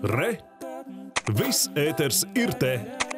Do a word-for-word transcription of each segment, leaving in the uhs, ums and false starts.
Re! Viss ēters ir te!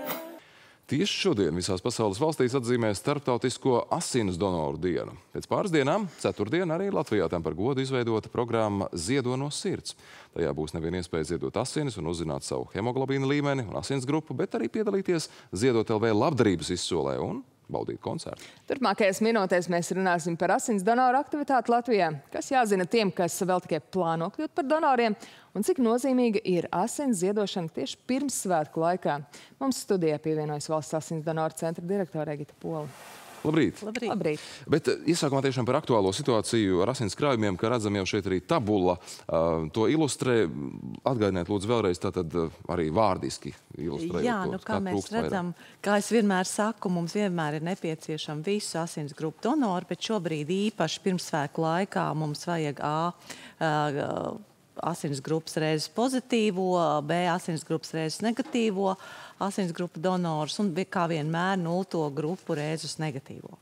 Tieši šodien visās pasaules valstīs atzīmē Starptautisko asins donoru dienu. Pēc pāris dienām, ceturtdien, arī Latvijā tam par godu izveidota programma Ziedo no sirds. Tajā būs nevien iespēja ziedot asinis un uzzināt savu hemoglobīna līmeni un asins grupu, bet arī piedalīties Ziedot L V labdarības izsolē un baudīt koncertu. Turpmākajās minūtēs mēs runāsim par asins donoru aktivitāti Latvijā. Kas jāzina tiem, kas vēl tikai plāno kļūt par donoriem, un cik nozīmīga ir asins ziedošana tieši pirms svētku laikā. Mums studijā pievienojas Valsts asins donoru centra direktore Egita Pola. Labrīt! Labrīt! Labrīt. Bet iesākumā tiešām par aktuālo situāciju ar asins krājumiem, ka redzam jau šeit arī tabula. Uh, to ilustrē. Atgādiniet, lūdzu, vēlreiz tātad arī vārdiski ilustrējot. Jā, nu kā mēs redzam, kā es vienmēr saku, mums vienmēr ir nepieciešama visu asins grupu donoru, bet šobrīd īpaši pirmsvētku laikā mums vajag A. Uh, asins grupas reizes pozitīvo, B asins grupas reizes negatīvo asins grupu donors un kā vienmēr nulto grupu reizes negatīvo.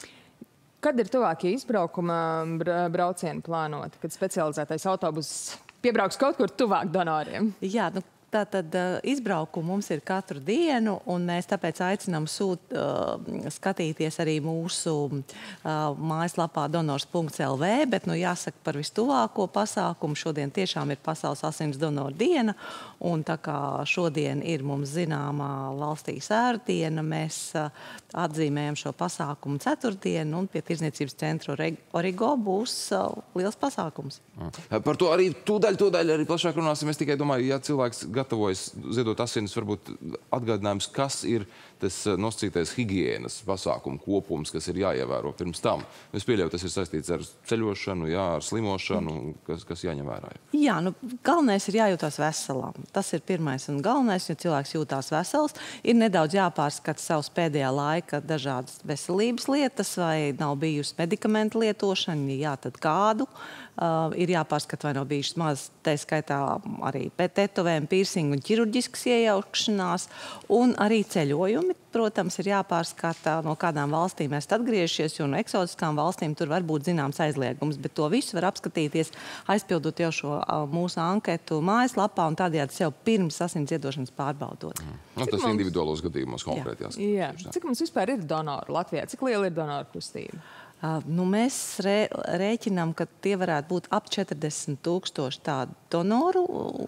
Kad ir tuvākie izbraukuma braucieni plānoti, kad specializētais autobus piebrauks kaut kur tuvāk donoriem? Jā, nu, tātad izbraukumu mums ir katru dienu, un mēs tāpēc aicinām sūt, uh, skatīties arī mūsu uh, mājaslapā donors punkts L V, bet, nu, jāsaka par vistuvāko pasākumu. Šodien tiešām ir Pasaules asins donoru diena, un tā kā šodien ir mums zināmā valstī sērdiena, mēs uh, atzīmējam šo pasākumu ceturtdienu, un pie Tirdzniecības centra Origo būs uh, liels pasākums. Par to arī tūdaļ, tūdaļ arī plašāk runāsim. Es tikai domāju, ja cilvēks gatavojas ziedot asinis, varbūt atgādinājums, kas ir tas nosacītais higienas pasākumu kopums, kas ir jāievēro pirms tam. Es pieļauju, tas ir saistīts ar ceļošanu, jā, ar slimošanu, kas, kas jāņem vērā. Jā, nu, galvenais ir jājūtās veselam. Tas ir pirmais un galvenais, jo cilvēks jūtās vesels. Ir nedaudz jāpārskata savas pēdējā laika dažādas veselības lietas, vai nav bijusi medikamentu lietošana, jā, tad kādu. Uh, ir jāpārskata, vai nav bijušas maz, tā skaitā arī tetovēm, piercingu un ķirurģiskas iejaukšanās, un arī ceļojumi. Protams, ir jāpārskata, no kādām valstīm esat atgriežies, jo no eksotiskām valstīm tur var būt zināms aizliegums, bet to visu var apskatīties, aizpildot jau šo uh, mūsu anketu mājaslapā un tādējādi sev pirms asins ziedošanas pārbaudot. Mm. Nu, tas mums... individuālos gadījumos konkrēti jāskatās. Jā. Cik mums vispār ir donoru Latvijā? Cik liela ir donoru kustība? Uh, nu, mēs rē, rēķinām, ka tie varētu būt ap četrdesmit tūkstoši tādu donoru.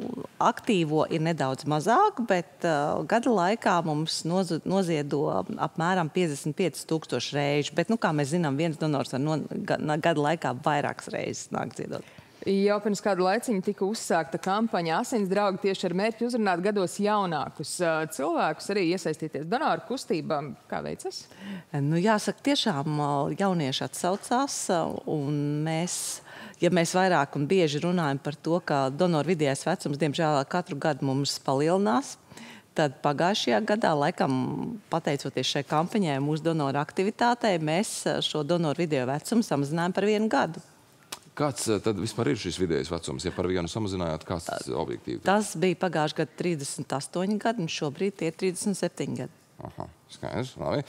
Aktīvo ir nedaudz mazāk, bet uh, gada laikā mums noz, noziedo apmēram piecdesmit pieci tūkstoši reižu. Bet, nu, kā mēs zinām, viens donors var no, gada laikā vairākas reizes nākt ziedot. Jau pirms kādu laiciņu tika uzsākta kampaņa Asins draugi tieši ar mērķi uzrunāt gados jaunākus cilvēkus, arī iesaistīties donoru kustībā. Kā veicas? Nu, jāsaka, tiešām jaunieši atsaucās, un mēs, ja mēs vairāk un bieži runājam par to, ka donoru vidējais vecums, diemžēl, katru gadu mums palielinās, tad pagājušajā gadā, laikam, pateicoties šai kampaņai, mūsu donoru aktivitātei, mēs šo donoru vidējo vecumu samazinājām par vienu gadu. Kāds tad vispār ir šis vidējais vecums? Ja par vienu samazinājāt, kāds tas objektīvi? Tas bija pagājušajā gadā trīsdesmit astoņi gadi, un šobrīd tie ir trīsdesmit septiņi gadi. Aha, skaidrs, labi.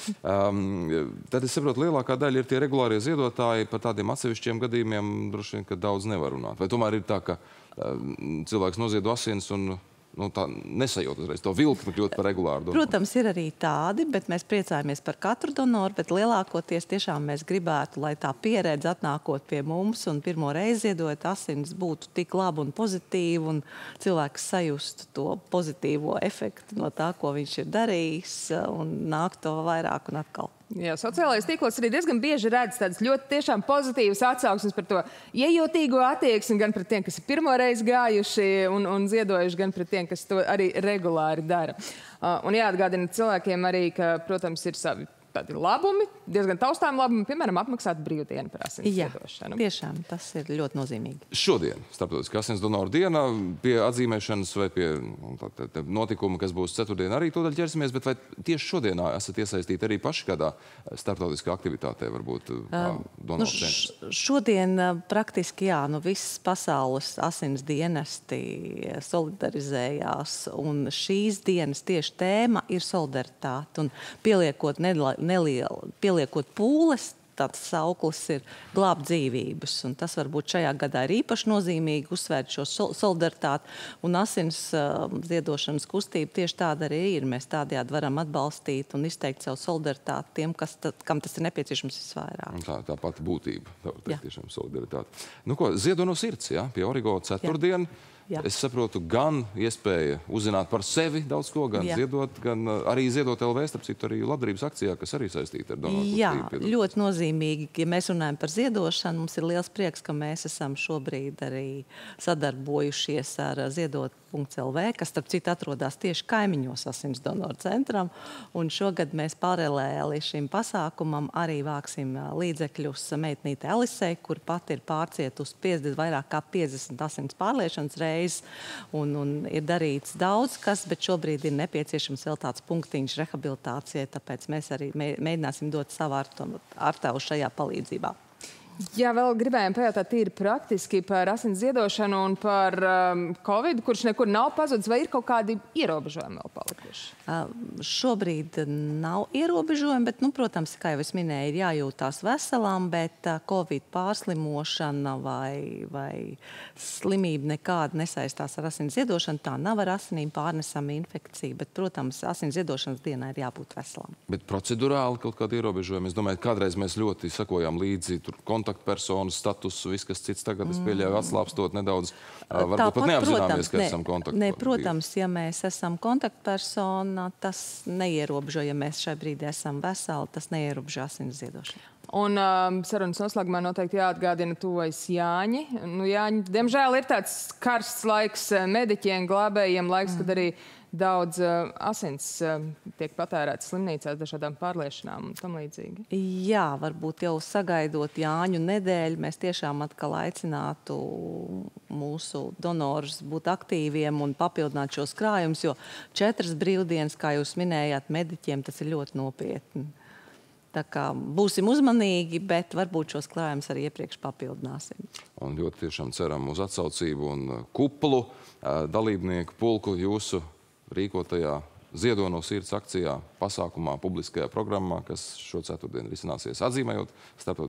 Um, tad es saprotu, lielākā daļa ir tie regulārie ziedotāji, par tādiem atsevišķiem gadījumiem droši vien, ka daudz nevar runāt. Vai tomēr ir tā, ka um, cilvēks noziedo asins un nu, tā nesajūt uzreiz to vilkli kļūt par regulāru donoru? Protams, ir arī tādi, bet mēs priecājamies par katru donoru, bet lielākoties tiešām mēs gribētu, lai tā pieredze atnākot pie mums un pirmo reizi ziedot asinis būtu tik laba un pozitīva, un cilvēks sajustu to pozitīvo efektu no tā, ko viņš ir darījis, un nāk to vairāk un atkal. Jā, sociālajos tīklos arī diezgan bieži redz tādas ļoti tiešām pozitīvas atsauksmes par to iejūtīgo attieksmi gan pret tiem, kas ir pirmo reizi gājuši un, un ziedojuši, gan pret tiem, kas to arī regulāri dara. Uh, un jāatgādina cilvēkiem arī, ka, protams, ir savi tādi labumi, diezgan taustām labumi, piemēram, apmaksāt brīvdienu par asins ziedošanu. Jā, tiešām, tas ir ļoti nozīmīgi. Šodien, Starptautiskā asins donoru diena, pie atzīmēšanas vai pie tā, tā, tā, notikuma, kas būs ceturtdien, arī tūdaļ ķersimies, bet vai tieši šodienā esat iesaistīti arī paši kādā starptautiskā aktivitātē, varbūt kā donoru nu, centrs? Šodien praktiski, jā, nu viss pasaules asins dienesti solidarizējās, un šīs dienas tieši tēma ir solidaritāte, un pieliekot nelielu, pieliekot pūles, tāds sauklis ir glābt dzīvības. Un tas varbūt šajā gadā ir īpaši nozīmīgi uzsvērt šo solidaritāti. Un asins uh, ziedošanas kustība tieši tāda arī ir. Mēs tādējādi varam atbalstīt un izteikt savu solidaritāti tiem, kas tad, kam tas ir nepieciešams visvairāk. Tā, tā pati būtība, tā var teikt, tiešām solidaritāte. Nu ko, ziedo no sirds, jā? Pie Origo ceturtdien. Jā. Es saprotu, gan iespēja uzzināt par sevi daudz ko, gan Jā. ziedot, gan arī ziedot L V, starp citu arī labdarības akcijā, kas arī saistīta ar donoru Jā, kustību. ļoti nozīmīgi. Ja mēs runājam par ziedošanu, mums ir liels prieks, ka mēs esam šobrīd arī sadarbojušies ar ziedot punkts L V, kas starp citu atrodas tieši kaimiņos asins donoru centram. Un šogad mēs paralēli šim pasākumam arī vāksim līdzekļus meitnīte Elisei, kur pat ir pārcietusi piecdesmit, vairāk kā piecdesmit asins pārliešanas reizes. Un, un ir darīts daudz kas, bet šobrīd ir nepieciešams vēl tāds punktiņš rehabilitācijai, tāpēc mēs arī mēģināsim dot savu artavu šajā palīdzībā. Jā, vēl gribējām pajautāt tīri praktiski par asins ziedošanu un par um, Covid, kurš nekur nav pazudis, vai ir kaut kādi ierobežojumi vēl palikuši? Uh, šobrīd nav ierobežojumi, bet, nu, protams, kā jau es minēju, ir jājūtās veselām, bet uh, Covid pārslimošana vai, vai slimība nekāda nesaistās ar asins ziedošanu. Tā nav ar asinīm pārnesama infekcija, bet, protams, asins ziedošanas dienā ir jābūt veselām. Bet procedurāli kaut kādi ierobežojumi. Es domāju, kādreiz mēs ļoti sakojām līdzi tur kontaktpersonas status, viss, kas cits tagad, es pieļauju, atslāpstot nedaudz. Varbūt Tāpat, pat neapzināmies, protams, ka ne, esam kontaktpersona. Ne, protams, ja mēs esam kontaktpersona, tas neierobežo, ja mēs šai brīdī esam veseli, tas neierobežo asins ziedošanu. Un um, sarunas noslēgumā noteikti jāatgādina tuvojas Jāņi. Nu, Jāņi, diemžēl, ir tāds karsts laiks mediķiem, glābējiem, laiks, mm. kad arī daudz uh, asins uh, tiek patērēts slimnīcās dažādām pārliešanām un tam līdzīgi. Jā, varbūt jau sagaidot Jāņu nedēļu, mēs tiešām atkal aicinātu mūsu donorus būt aktīviem un papildināt šos krājumus, jo četras brīvdienas, kā jūs minējāt, mediķiem tas ir ļoti nopietni. Tā kā būsim uzmanīgi, bet varbūt šos krājumus arī iepriekš papildināsim. Un ļoti tiešām ceram uz atsaucību un kuplu dalībnieku pulku jūsu rīkotajā Ziedo no sirds akcijā, pasākumā, publiskajā programmā, kas šo ceturtdienu risināsies atzīmējot starptautiskā